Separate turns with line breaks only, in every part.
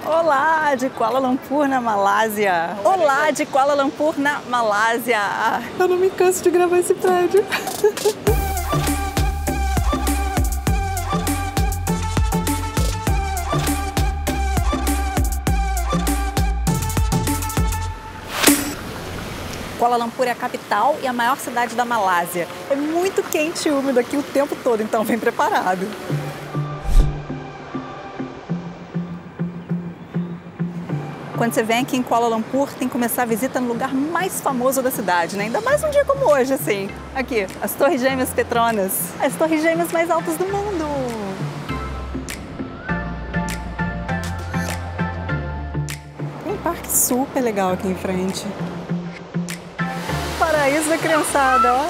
Olá, de Kuala Lumpur, na Malásia. Olá, de Kuala Lumpur, na Malásia. Eu não me canso de gravar esse prédio. Kuala Lumpur é a capital e a maior cidade da Malásia. É muito quente e úmido aqui o tempo todo, então vem preparado. Quando você vem aqui em Kuala Lumpur, tem que começar a visita no lugar mais famoso da cidade, né? Ainda mais um dia como hoje, assim. Aqui, as Torres Gêmeas Petronas. As Torres Gêmeas mais altas do mundo. Tem um parque super legal aqui em frente. Paraíso da criançada, ó.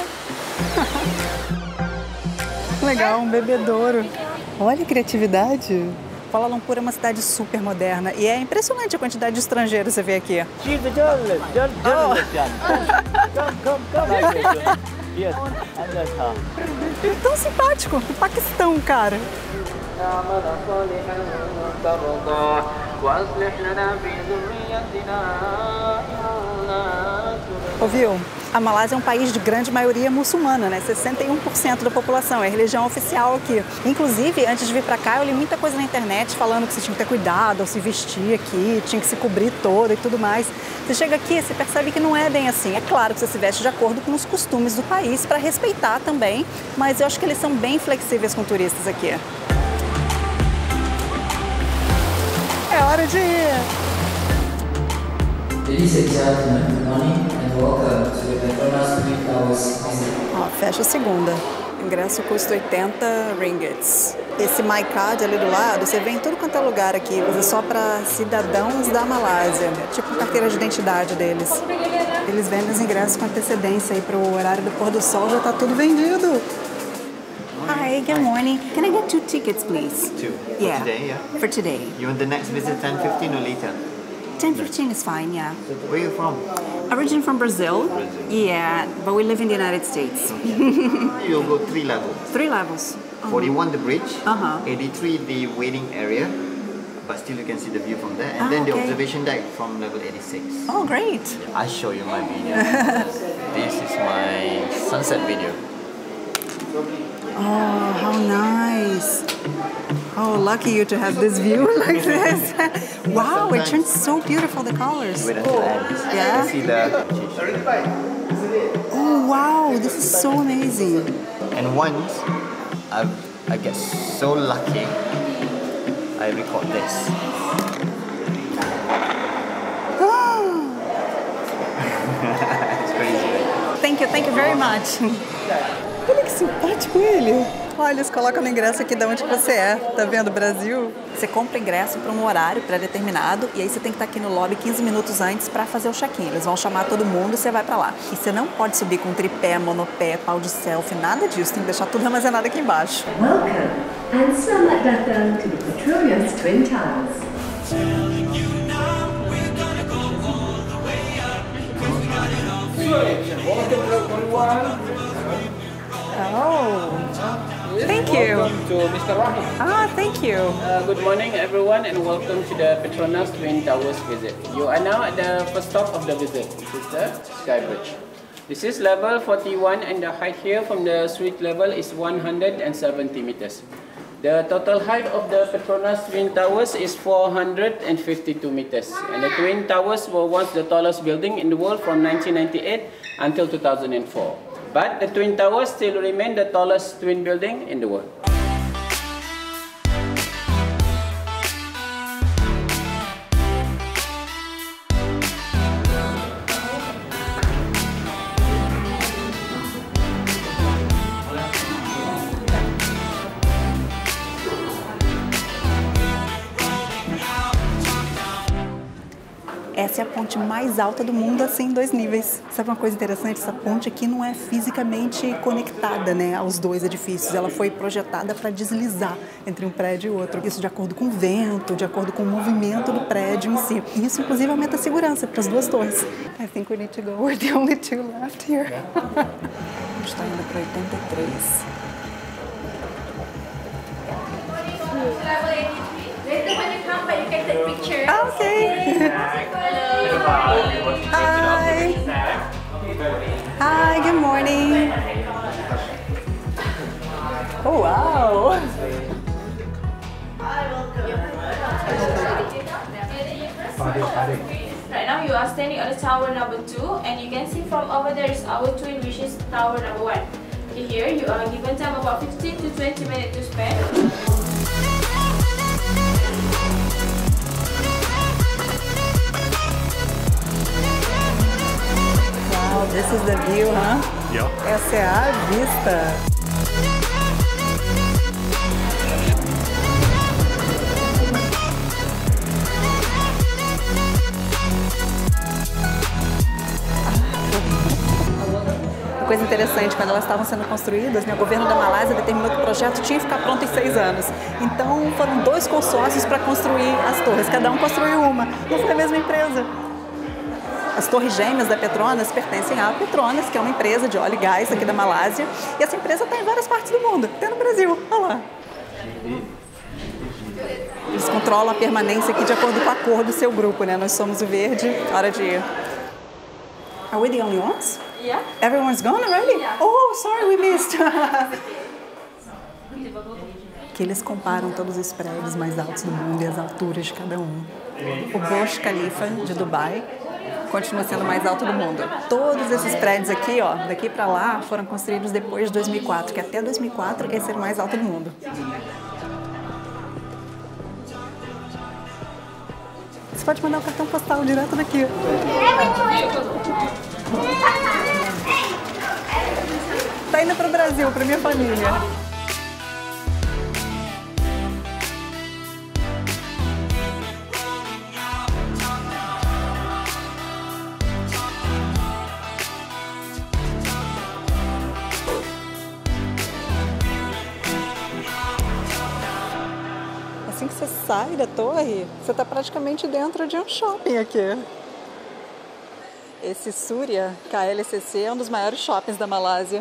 Legal, um bebedouro. Olha a criatividade. Kuala Lumpur é uma cidade super moderna e é impressionante a quantidade de estrangeiros que você vê aqui. Ele é tão simpático, do Paquistão, cara. Ouviu? A Malásia é um país de grande maioria muçulmana, né? 61% da população, é a religião oficial aqui. Inclusive, antes de vir pra cá, eu li muita coisa na internet falando que você tinha que ter cuidado ao se vestir aqui, tinha que se cobrir todo e tudo mais. Você chega aqui, você percebe que não é bem assim. É claro que você se veste de acordo com os costumes do país, para respeitar também, mas eu acho que eles são bem flexíveis com turistas aqui. É hora de ir!
Ladies and gentlemen, good morning and welcome to the Petronas Twin Towers visit.
Ó, fecha a segunda. O ingresso custa 80 ringgits. Esse My Card ali do lado, você vê em tudo quanto é lugar aqui, mas é só para cidadãos da Malásia, tipo carteira de identidade deles. Eles vendem os ingressos com antecedência aí pro horário do pôr do sol, já tá tudo vendido. Hi, good morning. Can I get 2 tickets, please?
2?
Yeah.
For today, yeah?
For today.
You want the next visit 10:15 or later?
10:15 is fine, yeah.
Where are you from?
Originally from Brazil. Yeah, but we live in the United States.
You'll go 3 levels.
3 levels.
41 the bridge,
Uh-huh.
83 the waiting area, but still you can see the view from there, and then the
okay.
observation deck from level 86.
Oh, great.
I'll show you my video. This is my sunset video.
Oh, how nice. Oh, lucky you to have this view like this. Wow, it turns so beautiful, the colors.
Wait until it ends.
Yeah?
You see the
Oh, wow, this is so amazing.
And once I get so lucky, I record this. It's crazy, right?
Thank you very much. Olha que simpático ele. Olha, eles colocam no ingresso aqui de onde você é. Tá vendo, Brasil? Você compra ingresso para um horário pré-determinado e aí você tem que estar aqui no lobby 15 minutos antes para fazer o check-in. Eles vão chamar todo mundo e você vai para lá. E você não pode subir com tripé, monopé, pau de selfie, nada disso. Tem que deixar tudo armazenado aqui embaixo.
Welcome and selamat datang to the Petronas Twin Towers.
Oh, thank you.
Welcome to Mr. Rahim.
Ah, thank you.
Good morning, everyone, and welcome to the Petronas Twin Towers visit. You are now at the first stop of the visit, which is the Sky Bridge. This is level 41, and the height here from the street level is 170 meters. The total height of the Petronas Twin Towers is 452 meters, and the Twin Towers were once the tallest building in the world from 1998 until 2004. But the Twin Towers still remain the tallest twin building in the world.
Essa é a ponte mais alta do mundo, assim, em 2 níveis. Sabe uma coisa interessante? Essa ponte aqui não é fisicamente conectada, né, aos 2 edifícios. Ela foi projetada para deslizar entre um prédio e outro. Isso de acordo com o vento, de acordo com o movimento do prédio em si. E isso, inclusive, aumenta a segurança para as 2 torres. I think we need to go. We're the only 2 left here. A gente está indo para 83.
Later when you come, but you can take picture.
Hi. Hi, good morning. Oh, wow.
Right now you are standing on the tower number 2 and you can see from over there is our twin, which is tower number 1. Okay, here you are given time about 15 to 20 minutes to spend.
Wow, this is the view, huh?
Yeah.
Essa é a vista. Coisa interessante, quando elas estavam sendo construídas, o governo da Malásia determinou que o projeto tinha que ficar pronto em 6 anos. Então foram 2 consórcios para construir as torres, cada um construiu uma, não foi a mesma empresa. As torres gêmeas da Petronas pertencem à Petronas, que é uma empresa de óleo e gás aqui da Malásia, e essa empresa está em várias partes do mundo, até no Brasil, olha lá. Eles controlam a permanência aqui de acordo com a cor do seu grupo, né? Nós somos o verde, hora de ir. Are we the only ones?
Yeah.
Everyone's gone already?
Yeah.
Oh, sorry, we missed. Que eles comparam todos os prédios mais altos do mundo e as alturas de cada um. O Burj Khalifa de Dubai continua sendo o mais alto do mundo. Todos esses prédios aqui, ó, daqui para lá, foram construídos depois de 2004, que até 2004 esse era o mais alto do mundo. Você pode mandar o cartão postal direto daqui. Tá indo para o Brasil, para minha família. Assim que você sai da torre, você está praticamente dentro de um shopping aqui. Esse Surya KLCC é um dos maiores shoppings da Malásia.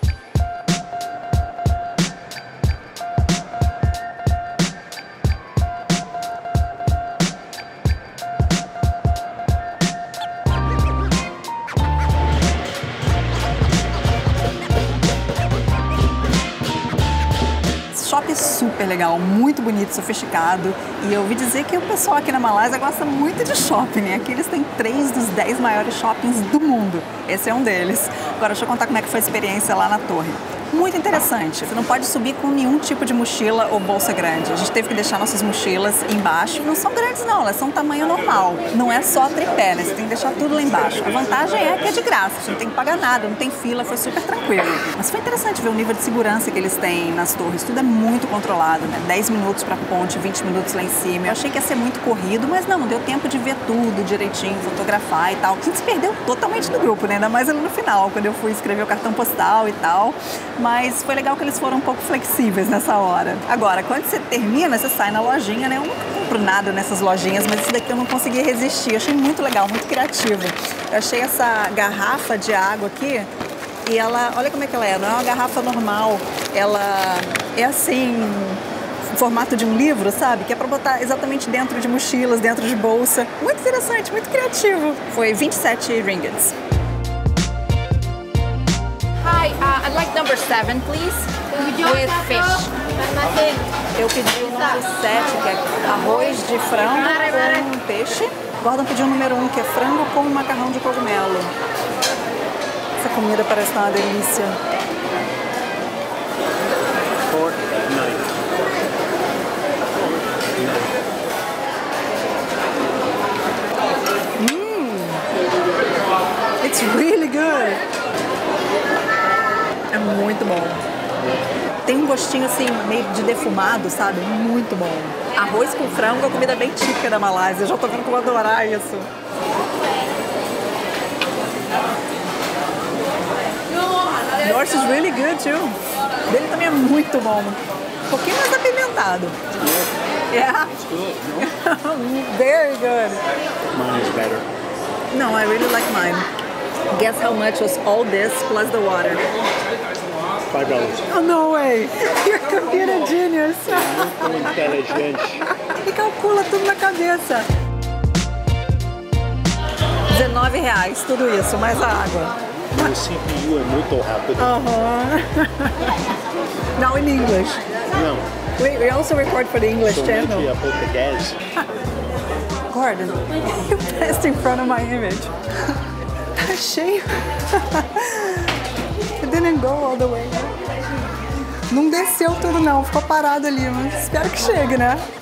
Shopping super legal, muito bonito, sofisticado. E eu ouvi dizer que o pessoal aqui na Malásia gosta muito de shopping, né? Aqui eles têm 3 dos 10 maiores shoppings do mundo. Esse é um deles. Agora deixa eu contar como é que foi a experiência lá na torre. Muito interessante. Você não pode subir com nenhum tipo de mochila ou bolsa grande. A gente teve que deixar nossas mochilas embaixo. Não são grandes não, elas são tamanho normal. Não é só tripé, né? Você tem que deixar tudo lá embaixo. A vantagem é que é de graça, você não tem que pagar nada, não tem fila, foi super tranquilo. Mas foi interessante ver o nível de segurança que eles têm nas torres. Tudo é muito controlado, né? 10 minutos pra ponte, 20 minutos lá em cima. Eu achei que ia ser muito corrido, mas não, deu tempo de ver tudo direitinho, fotografar e tal. A gente se perdeu totalmente do grupo, né? Ainda mais ali no final, quando eu fui escrever o cartão postal e tal. Mas foi legal que eles foram um pouco flexíveis nessa hora. Agora, quando você termina, você sai na lojinha, né? Eu não compro nada nessas lojinhas, mas isso daqui eu não consegui resistir. Eu achei muito legal, muito criativo. Eu achei essa garrafa de água aqui e ela, olha como é que ela é, não é uma garrafa normal. Ela é assim, em formato de um livro, sabe? Que é pra botar exatamente dentro de mochilas, dentro de bolsa. Muito interessante, muito criativo. Foi 27 ringgits.
Hi, I'd like number 7, please, with fish.
Eu pedi o número 7, que é arroz de frango com peixe. Gordon pediu o número 1, que é frango com macarrão de cogumelo. Essa comida parece estar uma delícia. It's really good. É muito bom. Tem um gostinho assim, meio de defumado, sabe? Muito bom. Arroz com frango é uma comida bem típica da Malásia. Eu já tô vendo que eu vou adorar isso. Yours is really good too. O dele também é muito bom. Um pouquinho mais apimentado. Yeah.
It's good, no?
Very good.
Mine is better.
No, I really like mine. Guess how much was all this plus the water?
$5.
Oh, no way! You're a computer genius!
Muito inteligente.
E calcula tudo na cabeça. R$19, tudo isso, mais a água.
O CPU é muito rápido.
Now in English.
Não.
We also record for the English channel.
Somente a português.
Gordon, you passed in front of my image. Tá cheio. It didn't go all the way. Não desceu tudo não, ficou parado ali, mas espero que chegue, né?